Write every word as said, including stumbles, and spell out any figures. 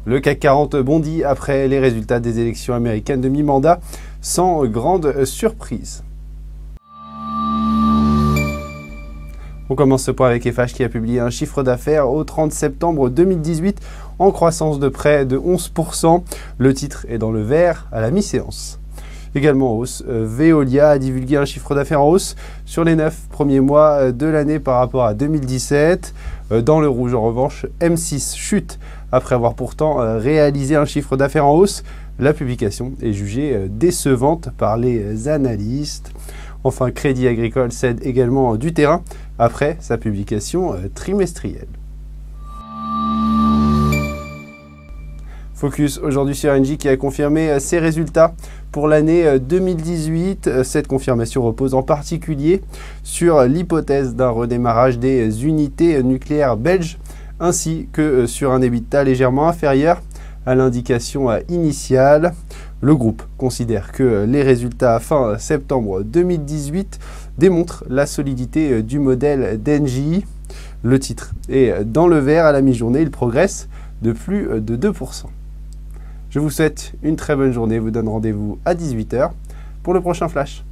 Le C A C quarante bondit après les résultats des élections américaines de mi-mandat, sans grande surprise. On commence ce point avec F H qui a publié un chiffre d'affaires au trente septembre deux mille dix-huit en croissance de près de onze pour cent. Le titre est dans le vert à la mi-séance. Également en hausse, Veolia a divulgué un chiffre d'affaires en hausse sur les neuf premiers mois de l'année par rapport à deux mille dix-sept. Dans le rouge, en revanche, M six chute après avoir pourtant réalisé un chiffre d'affaires en hausse. La publication est jugée décevante par les analystes. Enfin, Crédit Agricole cède également du terrain après sa publication trimestrielle. Focus aujourd'hui sur Engie qui a confirmé ses résultats pour l'année deux mille dix-huit. Cette confirmation repose en particulier sur l'hypothèse d'un redémarrage des unités nucléaires belges ainsi que sur un EBITDA légèrement inférieur à l'indication initiale. Le groupe considère que les résultats fin septembre deux mille dix-huit démontrent la solidité du modèle d'Engie. Le titre est dans le vert à la mi-journée, il progresse de plus de deux pour cent. Je vous souhaite une très bonne journée, je vous donne rendez-vous à dix-huit heures pour le prochain flash.